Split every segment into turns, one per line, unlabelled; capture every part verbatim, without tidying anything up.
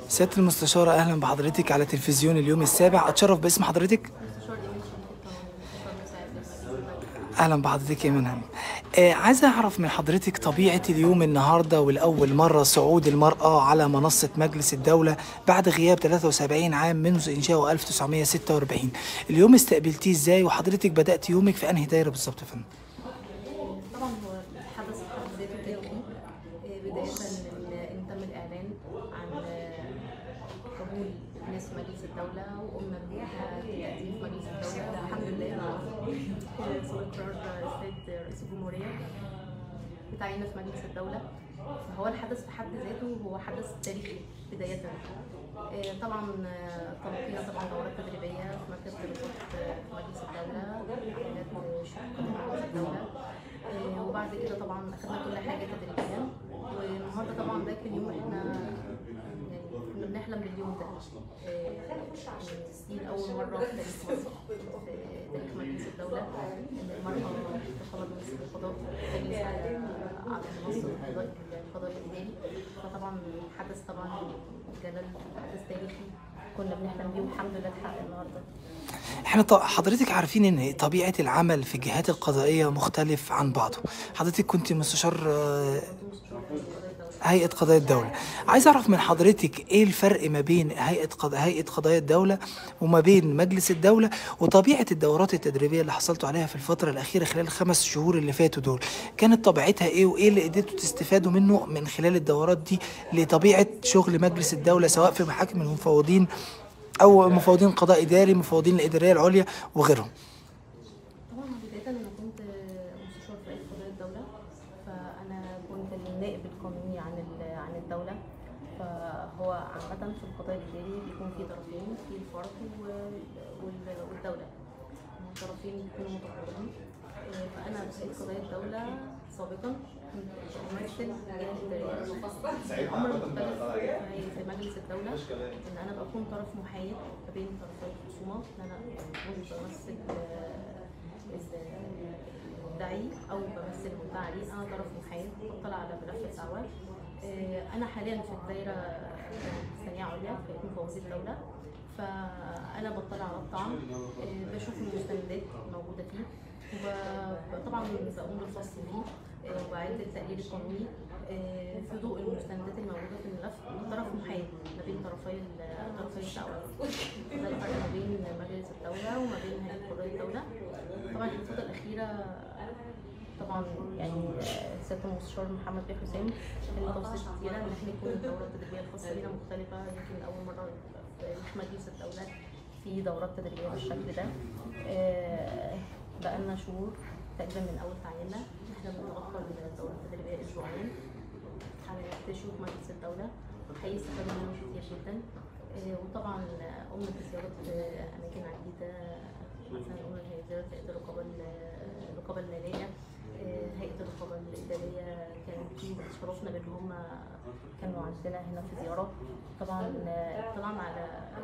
سيادة المستشارة، أهلا بحضرتك على تلفزيون اليوم السابع. أتشرف باسم حضرتك.
مستشار إيمان شريف القانوني، مستشار مساعد للمجلس المالي.
أهلا بحضرتك يا منهم. آه عايز أعرف من حضرتك طبيعة اليوم النهاردة، والأول مرة صعود المرأة على منصة مجلس الدولة بعد غياب ثلاثة وسبعين عام منذ إنشاؤه ألف وتسعمائة وستة وأربعين. اليوم استقبلتيه إزاي، وحضرتك بدأت يومك في أنهي دايرة بالظبط يا فندم؟
طبعا هو الحدث في حد ذاته تاريخي. آه، بداية من إن تم الإعلان عن آه، قبول ناس مجلس الدولة، وقمنا بالتقديم في مجلس الدولة الحمد لله. آه، صدر قرار السيد رئيس الجمهورية بتعييننا في مجلس الدولة. فهو الحدث في حد ذاته هو حدث تاريخي بداية. آه، طبعا آه، تلقينا طبعا دورات تدريبية في مركز دراسات آه، في مجلس الدولة، عمليات شؤون مجلس الدولة. آه، وبعد كده طبعا أخدنا كل حاجة تدريبيا. والنهارده طبعا ده كان يوم احنا يعني كنا بنحلم باليوم ده. آه، دي أول مرة في تاريخ مصر، في تاريخ مجلس الدولة، إن المرأة تتطلب من القضاء تجلس على على منصة القضاء القضاء الإداري. فطبعا حدث طبعا جلال، حدث تاريخي كنا بنحلم بيه والحمد لله اتحقق النهارده.
احنا ط- حضرتك عارفين ان طبيعة العمل في الجهات القضائية مختلف عن بعضه. حضرتك كنت مستشار آه،
كنت مستشار في قضايا الدولة.
هيئة قضايا الدولة. عايز أعرف من حضرتك إيه الفرق ما بين هيئة قض... هيئة قضايا الدولة وما بين مجلس الدولة، وطبيعة الدورات التدريبية اللي حصلتوا عليها في الفترة الأخيرة خلال الخمس شهور اللي فاتوا دول، كانت طبيعتها إيه، وإيه اللي قدرتوا تستفادوا منه من خلال الدورات دي لطبيعة شغل مجلس الدولة، سواء في محاكم المفوضين أو مفوضين قضاء إداري، مفوضين الإدارية العليا وغيرهم.
طبعا بداية أنا كنت مستشار في رئيس قضايا الدولة، فأنا كنت النائب القانوني عن ال- عن الدولة. فهو عامة في القضاء الإداري بيكون في طرفين، في الفرد وال- وال- والدولة. الطرفين بيكونوا متقاربين. آه، فأنا رئيس قضايا الدولة سابقا كنت بمثل الجهة الإدارية. الأمر المختلف في في مجلس الدولة إن أنا بكون طرف محايد ما بين طرفي الخصومة، إن أنا كنت بمثل الداعي أو بمثل المدعى عليه. أنا طرف محايد بطلع على ملف الدعوة. آه، أنا حاليا في الدايرة ثانوية عليا في مفوضية الدولة، فأنا بطلع على الطعن، آه، بشوف المستندات الموجودة فيه، وطبعا بقوم بالفصل فيه، آه، وبعد التقرير القانوني آه، في ضوء المستندات الموجودة في الملف. طرف محايد ما بين طرفي ال- طرفي الدعوة. ده الفرق ما بين مجلس الدولة وما بين هيئة قضايا الدولة. طبعا في الفترة الأخيرة طبعا يعني آه، سيادة المستشار محمد بيه حسام كان توصيات كتيرة إن احنا يكون الدورة التدريبية الخاصة بينا مختلفة. يمكن أول مرة في تاريخ مجلس الدولة في دورات تدريبية بالشكل ده. آه، بقالنا شهور تقريبا من أول تعييننا احنا بنتوقع الدورة التدريبية أسبوعين على تشوف مجلس الدولة. حقيقي استفدنا منه كتير جدا. آه، وطبعا قمنا بزيارة آه، أماكن عديدة، مثلا قلنا هي زيارة هيئة الرقابة ال- الرقابة المالية، آه، هيئة الرقابة الإدارية كانت في شرفنا بإن هم كانوا عندنا هنا في زيارة. طبعا آه، اطلعنا على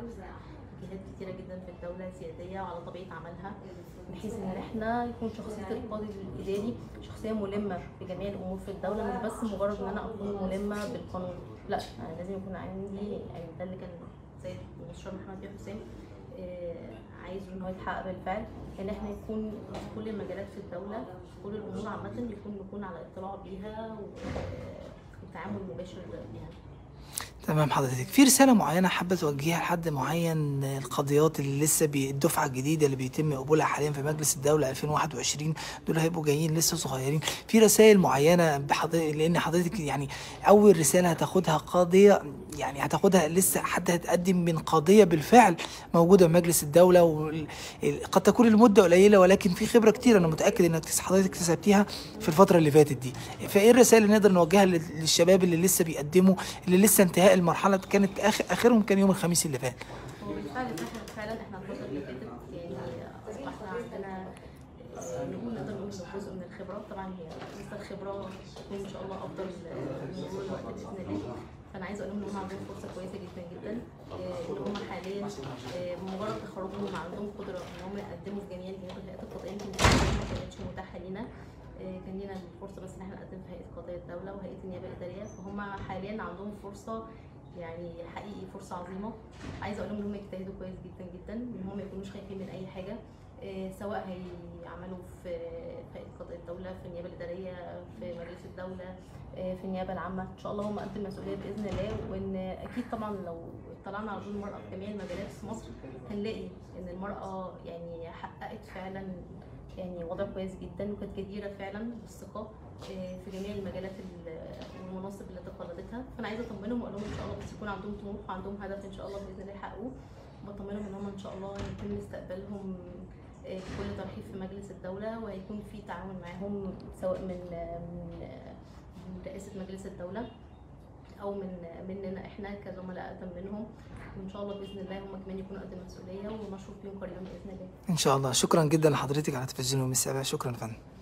جهات كتيرة جدا في الدولة سيادية وعلى طبيعة عملها، بحيث إن احنا يكون شخصية القاضي الإداري شخصية ملمة بجميع الأمور في الدولة، مش بس مجرد إن أنا أكون ملمة بالقانون، لا أنا لازم يكون عندي، يعني ده اللي كان سيد المستشار محمد بيه حسام آه، عايز ان هو يتحقق بالفعل، ان احنا يكون في كل المجالات في الدوله، في كل الامور عامه يكون نكون على اطلاع بيها والتعامل المباشر بيها.
تمام. حضرتك في رسالة معينة حابة توجهيها لحد معين، القضيات اللي لسه بي الدفعة الجديدة اللي بيتم قبولها حاليا في مجلس الدولة ألفين وواحد وعشرين، دول هيبقوا جايين لسه صغيرين، في رسائل معينة بحضرتك، لأن حضرتك يعني أول رسالة هتاخدها قاضية، يعني هتاخدها لسه حد هتقدم من قضية بالفعل موجودة في مجلس الدولة، وقد تكون المدة قليلة ولكن في خبرة كتير أنا متأكد إنك تس- حضرتك اكتسبتيها في الفترة اللي فاتت دي. فإيه الرسائل اللي نقدر نوجهها لل- للشباب اللي لسه بيقدموا، اللي لسه انتهاء المرحله كانت آخر اخرهم كان يوم الخميس اللي فات؟
هو بالفعل احنا فعلا احنا الفتره اللي فاتت يعني اصبحنا عندنا آه، نقول نقدر نقول إنه جزء من الخبرات. طبعا هي لسه الخبره تكون ان شاء الله افضل من مرور الوقت باذن الله. فانا عايزه اقول لهم ان هم عندهم فرصه كويسه جدا جدا، آه، ان هم حاليا آه، بمجرد تخرجهم عندهم قدره ان هم يقدموا في جميع الجهات الهيئات القضائيه. يمكن ما كانتش متاحه لينا، آه، كان لينا الفرصه بس ان احنا نقدم في هيئه قضايا الدوله وهيئه النيابه الاداريه. فهم حاليا عندهم فرصه يعني حقيقي فرصه عظيمه. عايزه اقول لهم ان هم يجتهدوا كويس جدا جدا، ان هم ما يكونوش خايفين من اي حاجه، سواء هيعملوا في هيئه قضاء الدوله، في النيابه الاداريه، في مجلس الدوله، في النيابه العامه. ان شاء الله هم قد المسؤوليه باذن الله. وان اكيد طبعا لو اطلعنا على دور المراه في جميع المجالات في مصر هنلاقي ان المراه يعني حققت فعلا يعني وضع كويس جدا، وكانت جديره فعلا بالثقه في جميع المجالات والمناصب اللي تقلدتها. فانا عايزه اطمنهم واقول لهم ان شاء الله بس يكون عندهم طموح وعندهم هدف ان شاء الله باذن الله يحققوه. بطمنهم ان هم ان شاء الله يتم استقبالهم بكل ترحيب في مجلس الدوله، وهيكون في تعاون معاهم سواء من من رئاسه مجلس الدوله او من مننا احنا كزملاء اقدم منهم. وان شاء الله باذن الله هم كمان يكونوا قد المسؤوليه ونشرف بيهم قريبا باذن الله.
ان شاء الله. شكرا جدا لحضرتك على تلفزيون يوم السابع. شكرا يا فندم.